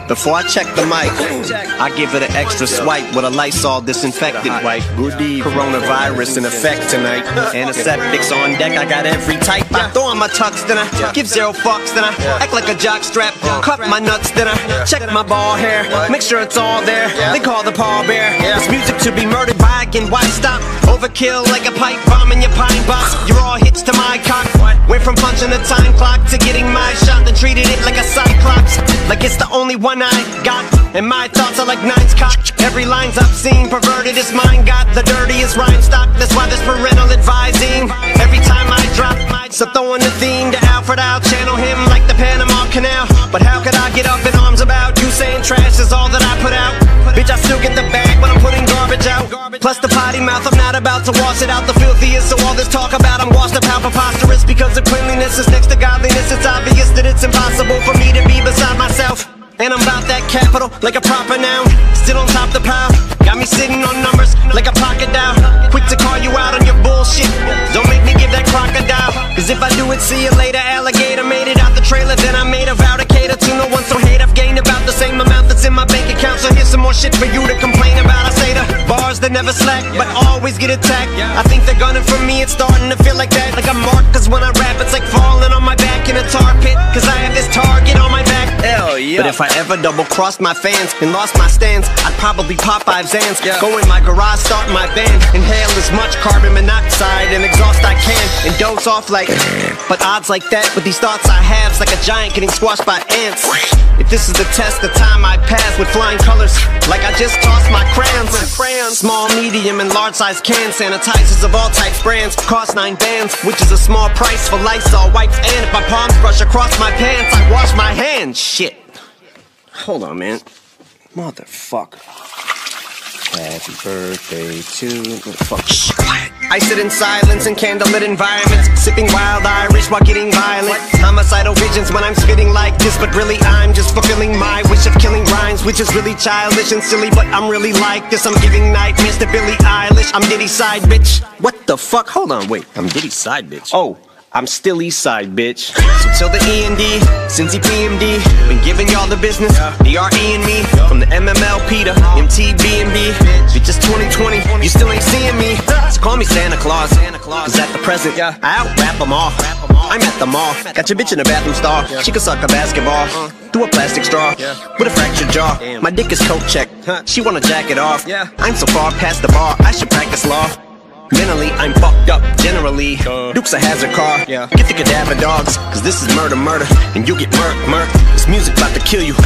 Before I check the mic, I give it an extra swipe with a Lysol disinfectant wipe. Coronavirus in effect tonight. Antiseptics on deck, I got every type. I throw on my tux, then I give 0 fucks, then I act like a jock strap. Cup my nuts, then I check my ball hair. Make sure it's all there. They call the pallbearer. This music to be murdered by again. Why stop? Overkill like a pipe bomb in your pine box. You're all hits to my cock. Went from punching the time clock to getting my shot, then treated it like a cyclops. Like it's the only one I got. And my thoughts are like nines cock. Every line's obscene, perverted is mine. Got the dirtiest rhyme stock. That's why there's parental advising. Every time I drop, so throwing the theme to Alfred, I'll channel him like the Panama Canal. But how could I get up in arms about you saying trash is all that I put out? Bitch, I still get the bag when I'm putting garbage out. Plus the potty mouth, I'm not about to wash it out. The filthiest, so all this talk about I'm washed up how preposterous. Because the cleanliness is next to godliness. It's obvious that it's impossible for me to be beside myself. And I'm about that capital, like a proper noun. Still on top the pile. Got me sitting on numbers, like a pocket dial. Quick to call you out on your bullshit. Don't make me give that crocodile. Cause if I do it, see you later, alligator. Made it out the trailer, then I made a vow to cater to no one. So hate, I've gained about the same amount that's in my bank account. So here's some more shit for you to complain about. I say the bars that never slack, but always get attacked. I think they're gunning for me, it's starting to feel like that. Like I'm marked, cause when I rap, it's like falling on my back in a tar pit. Cause I have this target on my back. Hell yeah. But if I ever double-crossed my fans and lost my stance, I'd probably pop 5 Zans. Go in my garage, start my band, inhale as much carbon monoxide and exhaust I can, and doze off like. But odds like that with these thoughts I have's like a giant getting squashed by ants. If this is the test, the time I pass with flying colors, like I just tossed my crayons. Small, medium, and large size cans, sanitizers of all types, brands, cost 9 bands, which is a small price for Lysol wipes. And if my palms brush across my pants, I wash my hands. Shit. Hold on, man. Motherfucker. Happy birthday to... Fuck. I sit in silence in candlelit environments, sipping wild Irish while getting violent. Homicidal visions when I'm spitting like this, but really I'm just fulfilling my wish of killing rhymes, which is really childish and silly, but I'm really like this. I'm giving nightmares to Billie Eilish. I'm Diddy's side bitch. What the fuck? Hold on, wait. I'm Diddy's side bitch. Oh. I'm still east side, bitch. So till the E&D, Cincy PMD, been giving y'all the business, DRE and me, from the MMLP to MTB&B. Bitch, it's 2020, you still ain't seeing me. So call me Santa Claus, cause at the present, I out-rap them all. I'm at the mall, got your bitch in the bathroom stall. She can suck a basketball through a plastic straw with a fractured jaw. My dick is coat check, she wanna jack it off. I'm so far past the bar, I should practice law. Mentally, I'm fucked up, generally. Duke's a hazard car. Get the cadaver dogs, cause this is murder, and you get murk. This music about to kill you.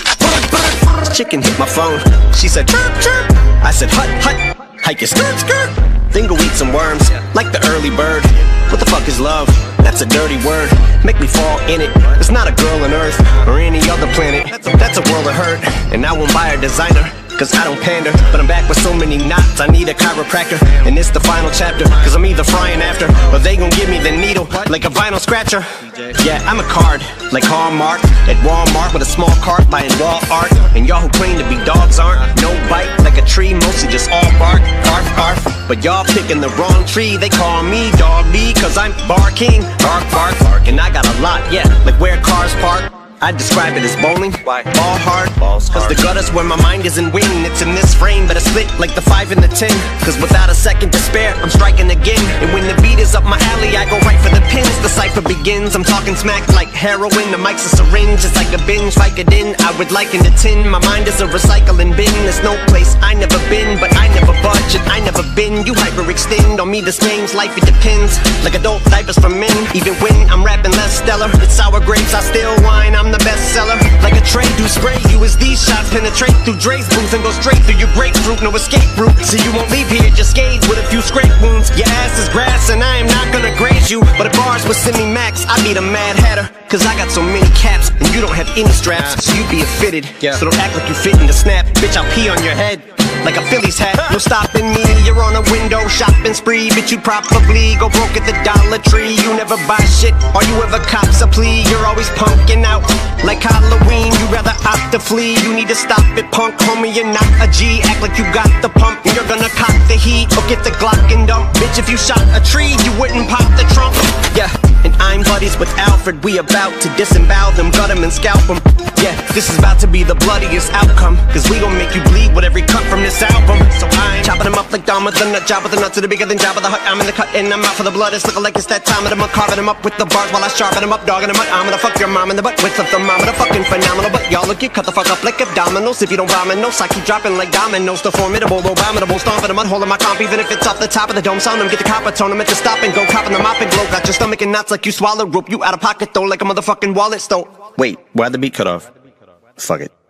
This chicken hit my phone. She said, chirp, chirp. I said, hut, hike your skirt. Then go eat some worms, like the early bird. What the fuck is love? That's a dirty word. Make me fall in it. It's not a girl on Earth or any other planet. That's a world of hurt, and I won't buy a designer, cause I don't pander. But I'm back with so many knots, I need a chiropractor. And it's the final chapter, cause I'm either frying after, or they gon' give me the needle, like a vinyl scratcher. Yeah, I'm a card, like Hallmark, at Walmart with a small cart, buying wall art. And y'all who claim to be dogs aren't. No bite, like a tree, mostly just all bark, barf, barf. But y'all picking the wrong tree, they call me Dog B, cause I'm Bar King, bark, bark, bark. And I got a lot, yeah, like where cars park. I describe it as bowling, ball hard, cause the gutter's where my mind isn't winning. It's in this frame, but I split like the 5 and the 10. Cause without a second to spare, I'm striking again. And when the beat is up my alley, I go right for the pins. The cipher begins, I'm talking smack like heroin. The mic's a syringe, it's like a binge, Vicodin. I would liken the tin, my mind is a recycling bin. There's no place I never been, but I never budge and I never been. You hyperextend on me, this name's life, it depends. Like adult diapers for men, even when I'm rapping less stellar. It's sour grapes, I still whine, I'm the bestseller. Like a trade, do spray you as these shots penetrate through Dre's booth and go straight through your grapefruit. No escape route, so you won't leave here just scathed with a few scrape wounds. Your ass is grass and I am not gonna graze you, but if bars with semi-max, I be the Mad Hatter. Cause I got so many caps and you don't have any straps, so you be a fitted. So don't act like you fit in the snap. Bitch, I'll pee on your head like a Phillies hat. No stopping me, you're on a window shopping spree. Bitch, you probably go broke at the Dollar Tree. You never buy shit, or you ever cops a plea. You're always punking out like Halloween. You rather opt to flee. You need to stop it, punk. Homie, you're not a G. Act like you got the pump, and you're gonna cop the heat or get the Glock and dump. Bitch, if you shot a tree, you wouldn't pop the trunk. Yeah, and I I'm buddies with Alfred, we about to disembowel them, gut them and scalp them. Yeah, this is about to be the bloodiest outcome, cause we gon' make you bleed with every cut from this album. So I'm chopping them up like Dom with the nut, job with the nuts, to the bigger than Jabba the Hutt. I'm in the cut and I'm out for the blood, it's looking like it's that time of the month. Carving them up with the bars while I sharpen them up, dogging them up. I'm gonna fuck your mom in the butt with the thermometer, fucking phenomenal. But y'all look, get cut the fuck up like abdominals. If you don't vomit, no, I keep dropping like dominoes. The formidable, abominable, stomping the mud, holding my comp, even if it's off the top of the dome. Sound them, get the copper tone them at the stop and go, copping the mop and glow. Got your stomach and knots like you swallow rope. You out of pocket though, like a motherfucking wallet stone. Wait, why'd the beat cut off? Fuck it.